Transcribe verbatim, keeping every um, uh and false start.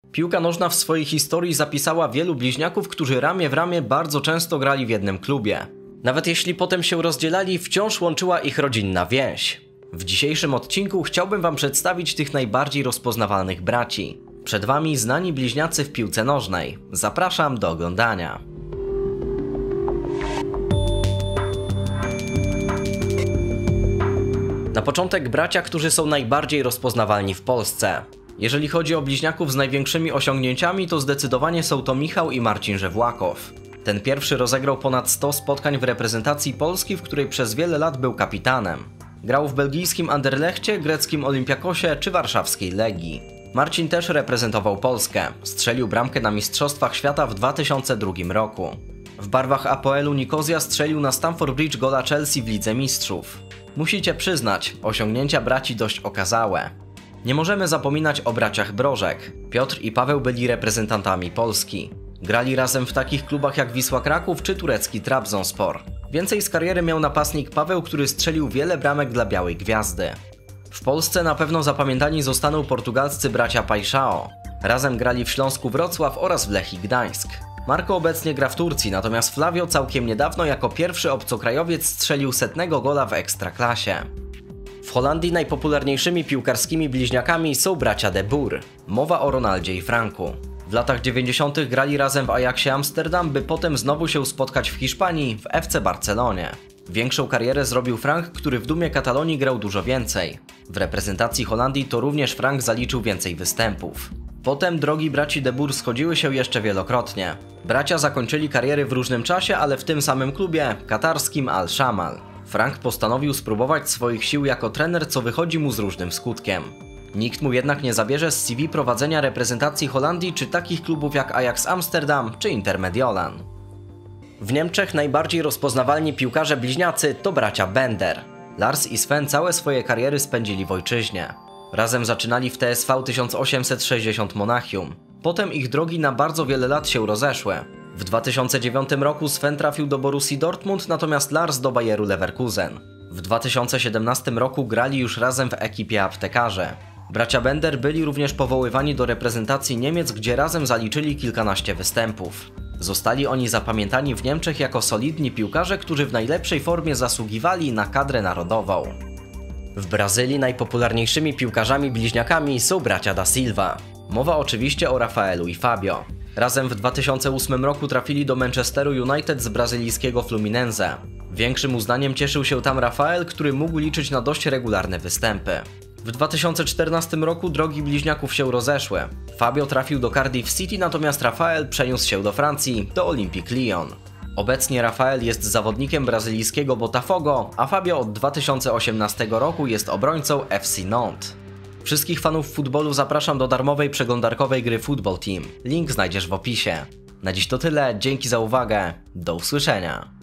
Piłka nożna w swojej historii zapisała wielu bliźniaków, którzy ramię w ramię bardzo często grali w jednym klubie. Nawet jeśli potem się rozdzielali, wciąż łączyła ich rodzinna więź. W dzisiejszym odcinku chciałbym wam przedstawić tych najbardziej rozpoznawalnych braci. Przed wami znani bliźniacy w piłce nożnej. Zapraszam do oglądania. Na początek bracia, którzy są najbardziej rozpoznawalni w Polsce. Jeżeli chodzi o bliźniaków z największymi osiągnięciami, to zdecydowanie są to Michał i Marcin Żewłakow. Ten pierwszy rozegrał ponad sto spotkań w reprezentacji Polski, w której przez wiele lat był kapitanem. Grał w belgijskim Anderlechcie, greckim Olympiakosie czy warszawskiej Legii. Marcin też reprezentował Polskę. Strzelił bramkę na Mistrzostwach Świata w dwa tysiące drugim roku. W barwach Apoelu Nikozja strzelił na Stamford Bridge gola Chelsea w Lidze Mistrzów. Musicie przyznać, osiągnięcia braci dość okazałe. Nie możemy zapominać o braciach Brożek. Piotr i Paweł byli reprezentantami Polski. Grali razem w takich klubach jak Wisła Kraków czy turecki Trabzonspor. Więcej z kariery miał napastnik Paweł, który strzelił wiele bramek dla Białej Gwiazdy. W Polsce na pewno zapamiętani zostaną portugalscy bracia Paixão. Razem grali w Śląsku Wrocław oraz w Lechii Gdańsk. Marco obecnie gra w Turcji, natomiast Flavio całkiem niedawno jako pierwszy obcokrajowiec strzelił setnego gola w Ekstraklasie. W Holandii najpopularniejszymi piłkarskimi bliźniakami są bracia De Boer. Mowa o Ronaldzie i Franku. W latach dziewięćdziesiątych grali razem w Ajaxie Amsterdam, by potem znowu się spotkać w Hiszpanii, w F C Barcelonie. Większą karierę zrobił Frank, który w dumie Katalonii grał dużo więcej. W reprezentacji Holandii to również Frank zaliczył więcej występów. Potem drogi braci De Boer schodziły się jeszcze wielokrotnie. Bracia zakończyli kariery w różnym czasie, ale w tym samym klubie, katarskim Al-Shamal. Frank postanowił spróbować swoich sił jako trener, co wychodzi mu z różnym skutkiem. Nikt mu jednak nie zabierze z C V prowadzenia reprezentacji Holandii czy takich klubów jak Ajax Amsterdam czy Inter Mediolan. W Niemczech najbardziej rozpoznawalni piłkarze bliźniacy to bracia Bender. Lars i Sven całe swoje kariery spędzili w ojczyźnie. Razem zaczynali w T S V tysiąc osiemset sześćdziesiąt Monachium. Potem ich drogi na bardzo wiele lat się rozeszły. W dwa tysiące dziewiątym roku Sven trafił do Borussii Dortmund, natomiast Lars do Bayeru Leverkusen. W dwa tysiące siedemnastym roku grali już razem w ekipie aptekarzy. Bracia Bender byli również powoływani do reprezentacji Niemiec, gdzie razem zaliczyli kilkanaście występów. Zostali oni zapamiętani w Niemczech jako solidni piłkarze, którzy w najlepszej formie zasługiwali na kadrę narodową. W Brazylii najpopularniejszymi piłkarzami bliźniakami są bracia Da Silva. Mowa oczywiście o Rafaelu i Fabio. Razem w dwa tysiące ósmym roku trafili do Manchesteru United z brazylijskiego Fluminense. Większym uznaniem cieszył się tam Rafael, który mógł liczyć na dość regularne występy. W dwa tysiące czternastym roku drogi bliźniaków się rozeszły. Fabio trafił do Cardiff City, natomiast Rafael przeniósł się do Francji, do Olympique Lyon. Obecnie Rafael jest zawodnikiem brazylijskiego Botafogo, a Fabio od dwa tysiące osiemnastego roku jest obrońcą F C Nantes. Wszystkich fanów futbolu zapraszam do darmowej przeglądarkowej gry Football Team. Link znajdziesz w opisie. Na dziś to tyle, dzięki za uwagę, do usłyszenia.